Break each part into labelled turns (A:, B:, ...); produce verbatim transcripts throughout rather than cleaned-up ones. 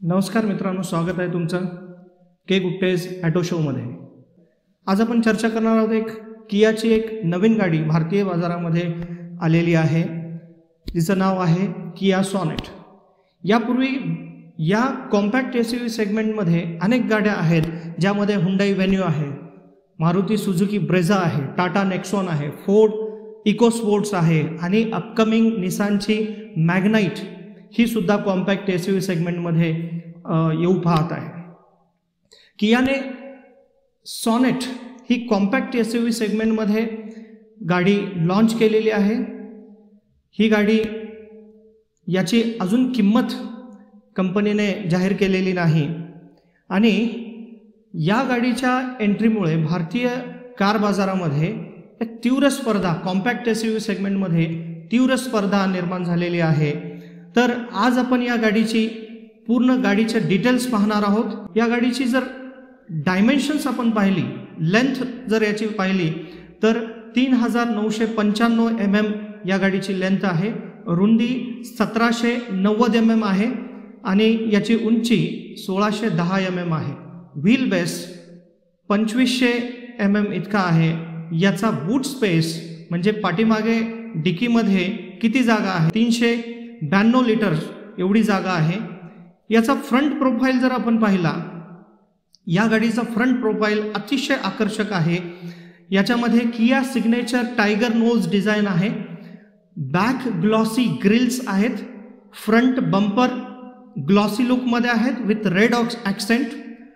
A: नमस्कार मित्रांनो, स्वागत आहे तुमचं के गुट्टेज ॲटो शोमध्ये। आज आपण चर्चा करणार आहोत एक कियाची एक नवीन गाडी भारतीय बाजारामध्ये आलेली आहे, जिचं नाव आहे किया सॉनेट। यापूर्वी या कॉम्पॅक्ट एसयूव्ही सेगमेंटमध्ये अनेक गाड्या आहेत, ज्यामध्ये हुंडाई व्हेन्यू आहे, मारुती सुझुकी ब्रेझा आहे, टाटा नेक्सॉन आहे, फोर्ड इकोस्पोर्ट्स आहे आणि अपकमिंग निसानची मॅग्नाइट ही सुद्धा कॉम्पॅक्ट एसयूव्ही सेगमेंटमध्ये येऊ पाहत आहे। कियाने सॉनेट ही कॉम्पॅक्ट एसयूव्ही सेगमेंटमध्ये गाडी लॉन्च केलेली आहे। ही गाडी याची अजून किंमत कंपनीने जाहीर केलेली नाही आणि या गाडीच्या एंट्रीमुळे भारतीय कार बाजारामध्ये एक तीव्र स्पर्धा, कॉम्पॅक्ट एसयूव्ही सेगमेंटमध्ये तीव्र स्पर्धा निर्माण झालेली आहे। तर आज आपण या गाडीची पूर्ण गाडीचे डिटेल्स पाहणार आहोत। या गाडीची जर डायमेन्शन्स आपण पाहिली, लेंथ जर याची पाहिली तर तीन हजार नऊशे पंच्याण्णव एम एम या गाडीची लेंथ आहे, रुंदी सतराशे नव्वद एम एम आहे आणि याची उंची सोळाशे दहा एम एम आहे। व्हील बेस पंचवीसशे एम एम इतका आहे। याचा बूट स्पेस म्हणजे पाठीमागे डिकीमध्ये किती जागा आहे, तीनशे ब्याण्णव लिटर एवढी जागा आहे। याचा फ्रंट प्रोफाईल जर आपण पाहिला, या गाडीचा फ्रंट प्रोफाईल अतिशय आकर्षक आहे। याच्यामध्ये Kia signature tiger nose design आहे, बॅक ग्लॉसी ग्रिल्स आहेत, फ्रंट बंपर ग्लॉसी लुकमध्ये आहेत विथ रेड ऑक्स accent,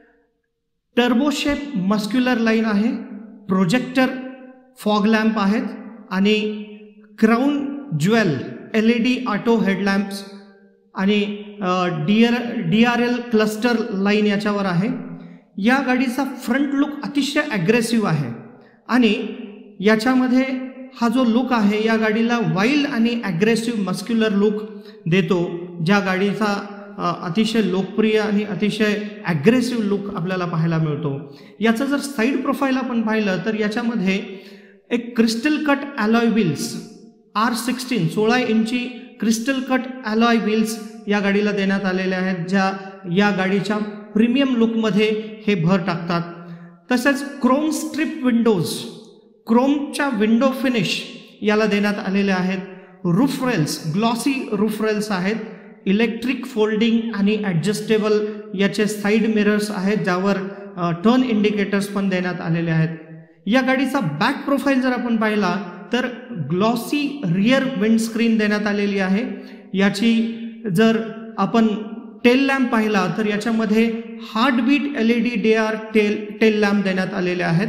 A: turbo shape muscular line आहे, प्रोजेक्टर फॉग लॅम्प आहेत आणि crown jewel L E D auto headlamps आणि D R D R L cluster line याच्यावर आहे। या गाडीचा फ्रंट लुक अतिशय ॲग्रेसिव्ह आहे आणि याच्यामध्ये हा जो लुक आहे या गाडीला वाईल्ड आणि ॲग्रेसिव्ह मस्क्युलर लुक देतो, ज्या गाडीचा अतिशय लोकप्रिय आणि अतिशय ॲग्रेसिव्ह लुक आपल्याला पाहायला मिळतो। याचं जर साईड प्रोफाईल आपण पाहिलं तर याच्यामध्ये एक crystal cut alloy wheels R sixteen सोळा इंची क्रिस्टल कट ॲलॉय व्हील्स या गाडीला देण्यात आलेले आहेत, ज्या या गाडीच्या प्रीमियम लुकमध्ये हे भर टाकतात। तसेच क्रोम स्ट्रिप विंडोज, क्रोमच्या विंडो फिनिश याला देण्यात आलेले आहेत। Roof rails glossy roof rails आहेत, इलेक्ट्रिक फोल्डिंग आणि ॲडजस्टेबल याचे साईड मिरर्स आहेत, ज्यावर टर्न इंडिकेटर्स पण देण्यात आलेले आहेत। या गाडीचा बॅक प्रोफाईल जर आपण पाहिला तर ग्लॉसी रियर विंडस्क्रीन देण्यात आलेली आहे। याची जर आपण टेल लॅम्प पाहिला तर याच्यामध्ये heartbeat L E D D R tail tail lamp देण्यात आलेले आहेत।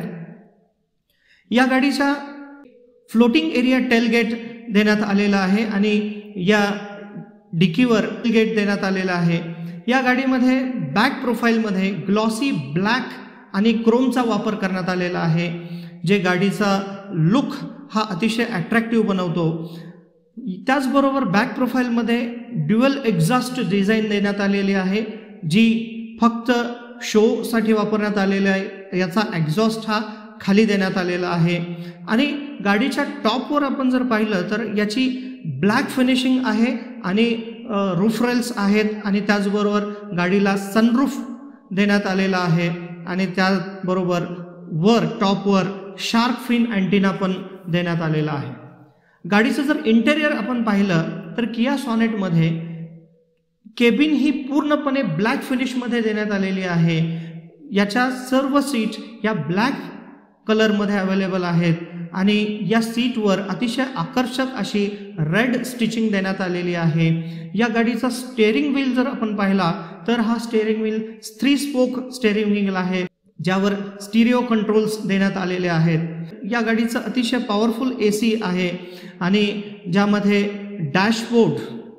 A: या गाडीचा फ्लोटिंग एरिया टेलगेट देण्यात आलेला आहे आणि या डिकीवर टेलगेट देण्यात आलेला आहे। या गाडीमध्ये बॅक प्रोफाईलमध्ये ग्लॉसी ब्लॅक आणि क्रोमचा वापर करण्यात आलेला आहे, जे गाडीचा लुक हा अतिशय अट्रॅक्टिव्ह बनवतो। त्याचबरोबर बॅक प्रोफाईलमध्ये ड्युअल एक्झॉस्ट डिझाईन देण्यात आलेली आहे, जी फक्त शोसाठी वापरण्यात आलेली आहे। याचा एक्झॉस्ट हा खाली देण्यात आलेला आहे आणि गाडीच्या टॉपवर आपण जर पाहिलं तर याची ब्लॅक फिनिशिंग आहे आणि रूफ रेल्स आहेत आणि त्याचबरोबर गाडीला सनरूफ देण्यात आलेला आहे आणि त्याचबरोबर वर टॉपवर शार्क फिन अँटिना पण देण्यात आलेला आहे। गाडीचं जर इंटेरियर आपण पाहिलं तर किया सॉनेटमध्ये केबिन ही पूर्णपणे ब्लॅक फिनिशमध्ये देण्यात आलेली आहे। याच्या सर्व सीट या ब्लॅक कलरमध्ये अवेलेबल आहेत आणि या सीटवर अतिशय आकर्षक अशी रेड स्टिचिंग देण्यात आलेली आहे। या गाडीचा स्टेअरिंग व्हील जर आपण पाहिला तर हा steering wheel three spoke steering wheel आहे, ज्यावर स्टिरिओ कंट्रोल्स देण्यात आलेले आहेत। या गाडीचं अतिशय पॉवरफुल ए सी आहे आणि ज्यामध्ये डॅशबोर्ड,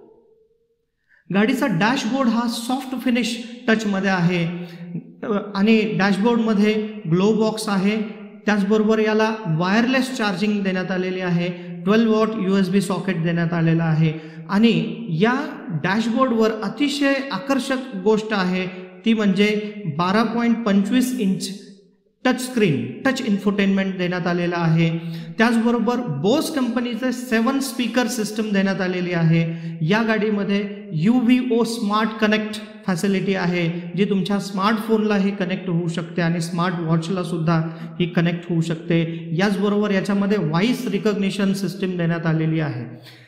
A: गाडीचा डॅशबोर्ड हा सॉफ्ट फिनिश टचमध्ये आहे आणि डॅशबोर्डमध्ये ग्लो बॉक्स आहे। त्याचबरोबर याला वायरलेस चार्जिंग देण्यात आलेली आहे, twelve watt U S B socket देण्यात आलेला आहे आणि या डॅशबोर्डवर अतिशय आकर्षक गोष्ट आहे ती म्हणजे बारा पॉईंट पंचवीस inch touch screen, touch infotainment देण्यात आलेला आहे. त्याचबरोबर बोस कंपनीचे सेवन स्पीकर सिस्टम देण्यात आलेली आहे. या गाडीमध्ये U V O smart connect facility आहे, जी तुमच्या स्मार्टफोनलाही कनेक्ट होऊ शकते आणि स्मार्ट वॉचला सुद्धा ही कनेक्ट होऊ शकते. याचबरोबर याच्यामध्ये व्हॉइस रिकग्निशन सिस्टीम देण्यात आलेली आहे.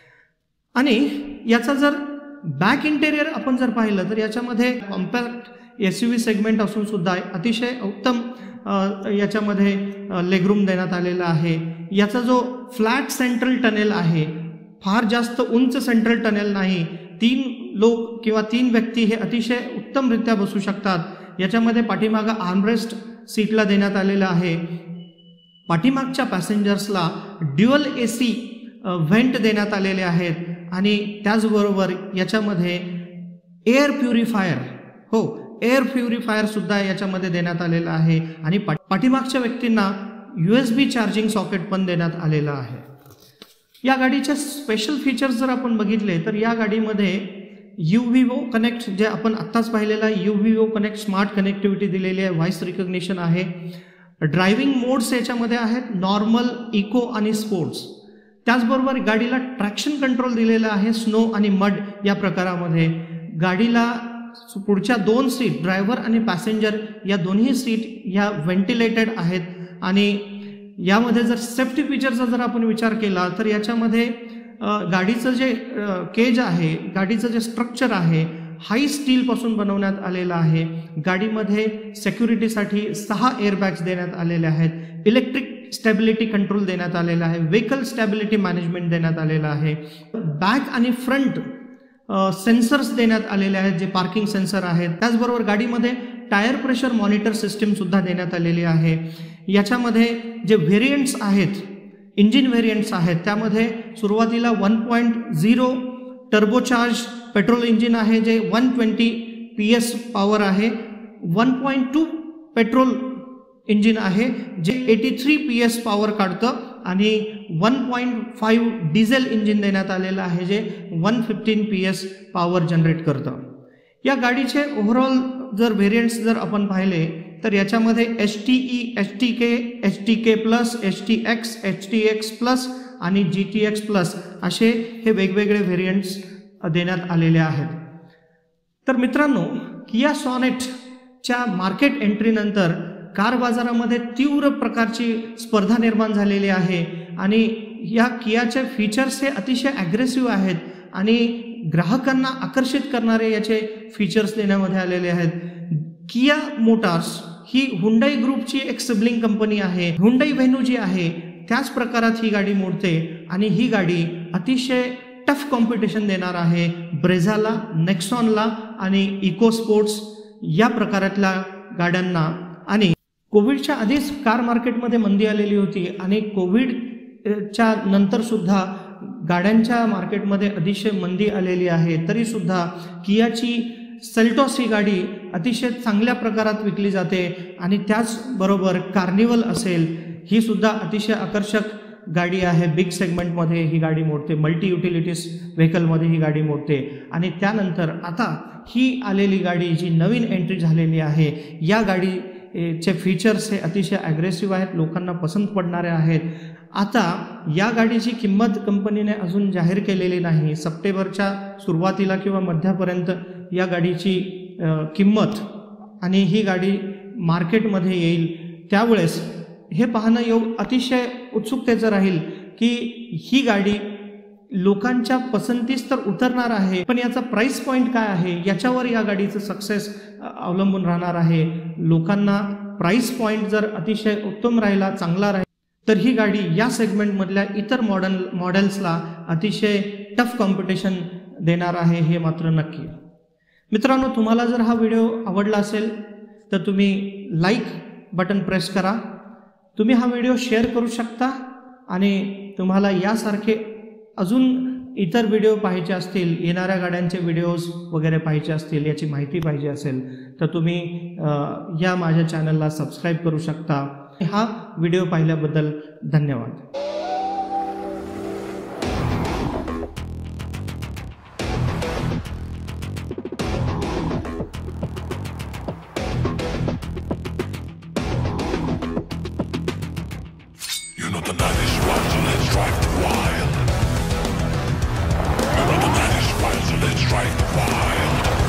A: आणि याचा जर बॅक इंटेरियर आपण जर पाहिलं तर याच्यामध्ये compact S U V segment असून सुद्धा अतिशय उत्तम याच्यामध्ये लेगरूम देण्यात आलेला आहे. याचा जो फ्लॅट सेंट्रल टनेल आहे, फार जास्त उंच सेंट्रल टनेल नाही, तीन लोक किंवा तीन व्यक्ती हे अतिशय उत्तमरित्या बसू शकतात. याच्यामध्ये पाठीमागं आर्मरेस्ट सीटला देण्यात आलेलं आहे. पाठीमागच्या पॅसेंजर्सला ड्युअल ए सी व्हेंट देण्यात आलेले आहेत. आणि त्याचबरोबर याच्यामध्ये एअर प्युरिफायर, हो एअर प्युरिफायर सुद्धा याच्यामध्ये देण्यात आलेला आहे. आणि पाठीमागच्या व्यक्तींना U S B charging socket पण देण्यात आलेलं आहे. या गाडीचे स्पेशल फीचर्स जर आपण बघितले तर या गाडीमध्ये यू व्ही ओ कनेक्ट, जे आपण आत्ताच पाहिलेला U V O connect smart connectivity दिलेली आहे, व्हॉइस रिकग्निशन आहे. ड्रायव्हिंग मोड्स याच्यामध्ये आहेत, नॉर्मल, इको आणि स्पोर्ट्स. त्याचबरोबर गाडीला ट्रॅक्शन कंट्रोल दिलेला आहे, स्नो आणि मड या प्रकारामध्ये. गाडीला पुढच्या दोन सीट, ड्रायव्हर आणि पॅसेंजर या दोन्ही सीट या व्हेंटिलेटेड आहेत. आणि यामध्ये जर सेफ्टी फीचरचा जर आपण विचार केला तर याच्यामध्ये गाडीचं जे केज आहे, गाडीचं जे स्ट्रक्चर आहे, हाय स्टीलपासून बनवण्यात आलेलं आहे. गाडीमध्ये सेक्युरिटीसाठी सहा एअरबॅग्स देण्यात आलेले आहेत. इलेक्ट्रिक स्टॅबिलिटी कंट्रोल देण्यात आलेला आहे. व्हेकल स्टॅबिलिटी मॅनेजमेंट देण्यात आलेलं आहे. बॅक आणि फ्रंट सेन्सर्स देण्यात आलेले आहेत, जे पार्किंग सेन्सर आहेत. त्याचबरोबर गाडीमध्ये टायर प्रेशर मॉनिटर सिस्टीम सुद्धा देण्यात आलेली आहे. याच्यामध्ये जे व्हेरियंट्स आहेत, इंजिन व्हेरियंट्स आहेत, त्यामध्ये सुरुवातीला one point zero turbocharge petrol engine आहे, जे one twenty P S power आहे. One point two petrol engine आहे, जे eighty three P S power काढतं. आणि one point five diesel engine देण्यात आलेलं आहे, जे one fifteen P S power generate करतं. या गाडीचे ओव्हरऑल जर व्हेरियंट्स जर आपण पाहिले तर याच्यामध्ये H T E, H T K, H T K plus, H T X, H T X plus आणि जी टी एक्स प्लस असे हे वेगवेगळे व्हेरियंट्स देण्यात आलेले आहेत. तर मित्रांनो, किया सॉनेटच्या मार्केट एंट्रीनंतर कार बाजारामध्ये तीव्र प्रकारची स्पर्धा निर्माण झालेली आहे. आणि या कियाचे फीचर्स हे अतिशय ॲग्रेसिव्ह आहेत आणि ग्राहकांना आकर्षित करणारे याचे फीचर्स देण्यामध्ये आलेले आहेत. किया मोटार्स ही हुंडाई ग्रुपची एक सिबलिंग कंपनी आहे. हुंडाई व्हेन्यू जी आहे त्याच प्रकारात ही गाडी मोडते आणि ही गाडी अतिशय टफ कॉम्पिटिशन देणार आहे ब्रेझाला, नेक्सॉनला आणि इको स्पोर्ट्स या प्रकारातल्या गाड्यांना. आणि कोविडच्या आधीच कार मार्केटमध्ये मंदी आलेली होती आणि कोविडच्या नंतर सुद्धा गाड्यांच्या मार्केटमध्ये अतिशय मंदी आलेली आहे. तरीसुद्धा कियाची सेल्टॉस ही गाडी अतिशय चांगल्या प्रकारात विकली जाते. आणि त्याचबरोबर कार्निवल असेल, ही सुद्धा अतिशय आकर्षक गाडी आहे. बिग सेगमेंटमध्ये ही गाडी मोडते, मल्टी युटिलिटीज व्हेकलमध्ये ही गाडी मोडते. आणि त्यानंतर आता ही आलेली गाडी जी नवीन एंट्री झालेली आहे, या गाडीचे फीचर्स हे अतिशय ॲग्रेसिव्ह आहेत, लोकांना पसंत पडणारे आहेत. आता या गाडीची किंमत कंपनीने अजून जाहीर केलेली नाही. सप्टेंबरच्या सुरुवातीला किंवा मध्यापर्यंत या गाडीची किंमत आणि ही गाडी मार्केटमध्ये येईल. त्यावेळेस हे पाहणं योग अतिशय उत्सुकतेचं राहील की ही गाडी लोकांच्या पसंतीस तर उतरणार आहे, पण याचा प्राइस पॉईंट काय आहे याच्यावर या गाडीचं सक्सेस अवलंबून राहणार आहे. लोकांना प्राइस पॉईंट जर अतिशय उत्तम राहिला, चांगला राहील, तर ही गाडी या सेगमेंटमधल्या इतर मॉडल मॉडेल्सला अतिशय टफ कॉम्पिटिशन देणार आहे, हे मात्र नक्की. मित्रांनो, तुम्हाला जर हा व्हिडिओ आवडला असेल तर तुम्ही लाईक बटन प्रेस करा. तुम्ही हा व्हिडिओ शेअर करू शकता. आणि तुम्हाला यासारखे अजून इतर व्हिडिओ पाहायचे असतील, येणाऱ्या गाड्यांचे व्हिडिओज वगैरे पाहायचे असतील, याची माहिती पाहिजे असेल तर तुम्ही या माझ्या चॅनलला सबस्क्राईब करू शकता. हा व्हिडिओ पाहिल्याबद्दल धन्यवाद.
B: know the night is wild, so let's drive the wild. You know the night is wild, so let's drive the wild.